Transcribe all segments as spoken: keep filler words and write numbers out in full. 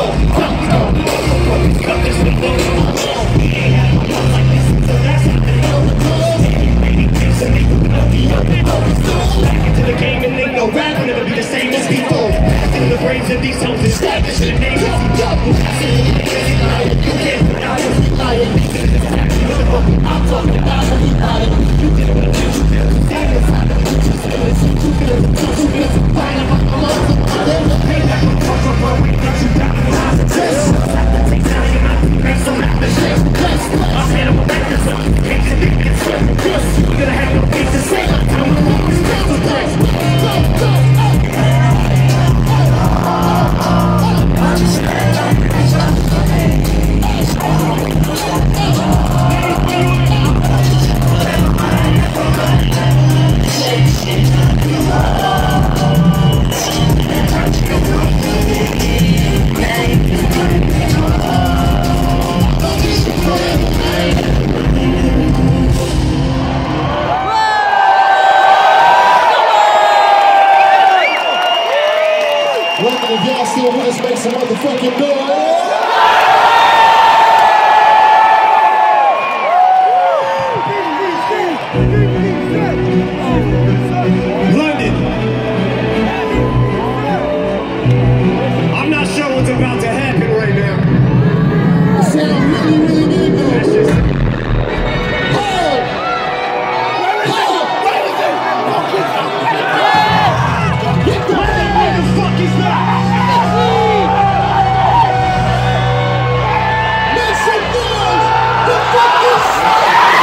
If y'all still with us, make some motherfucking noise. London. I'm not sure what's about to happen right now. It sounds really, really good though. That's just... Hold! Hold! Get the Where the fuck is that? Make some noise! The fuck is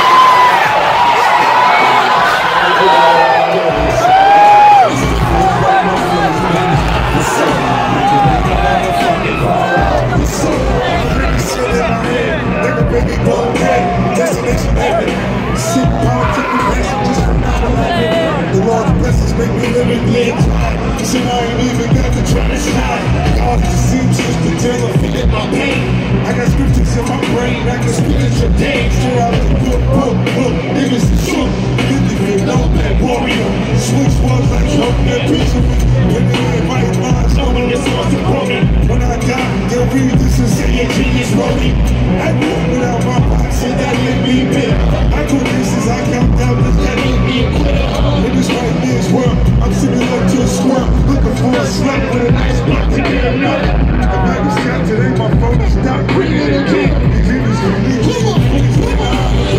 make me live again. Shit, I ain't even got to try to slide. All the seamstress to tell her feel my pain. I got scriptures in my brain, I can spit at your day. Straight out of the book, book, book. Niggas is shook. fifty feet low, that warrior. Switch was like hope that picture me. When they invite mine, someone that's on support me. When I die, they'll read this and say a genius wrote me. I grew up without my pops, and that let me bitter. I go places, I count down, but that let me a quitter. Niggas like this world, I'm sitting up to a squirrel, looking for a slap with a nice block to get another. The night is shot today, my phone is stopped breathing again. These niggas can leave. Come on, please, come on.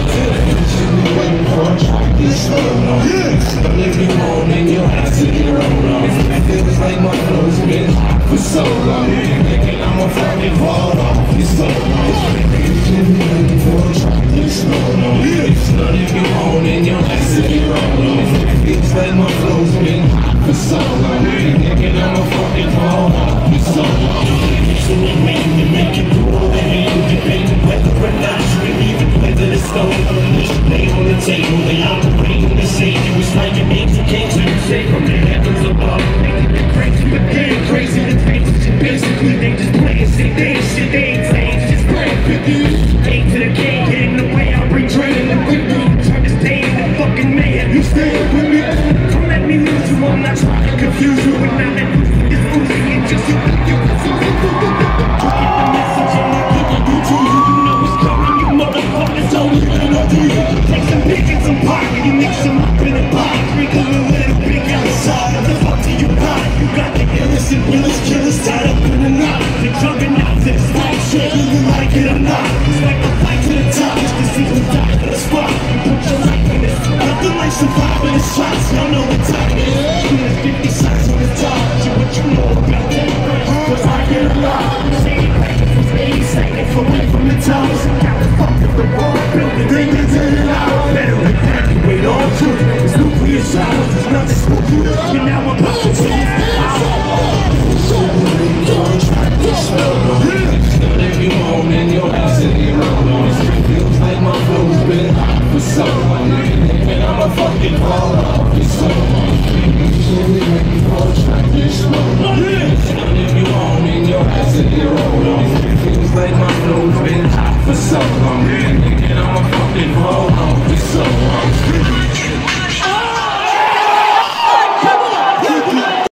Waiting for a track this slow. Yes. Don't let me moan in your ass to get rolled on. It feels like my flow's been hot for so long. Thinking I'm a fucking fall off. It's so long. Waiting for a track this slow. Yes. Don't let me moan in your ass to get rolled on. It feels like my flow's been hot for so long. Thinking I'm a fucking fall off. It's so long. So we make it, make it through all that you debate. Whether or not you believe it, whether it's stone or what you lay on the table. They operate in the same. You was like an angel came to you, say from the heavens above. Making it crazy, but they ain't crazy. The things basically they just playing shit. They ain't shit, they ain't saying, just playing fifty. A to the K, get in the way. I bring training and with me. Try to stay in the fucking man. You stay with me. Don't let me lose you. I'm not trying to confuse you. And now that it's losing, it's just you. You confuse you. You get the message and I give it to you. You know it's coming, you motherfuckers don't even know do you. Take some pick and some pie, you mix them up in a pot. Drink a little bit big outside. The fuck do you buy? You got the illest and realest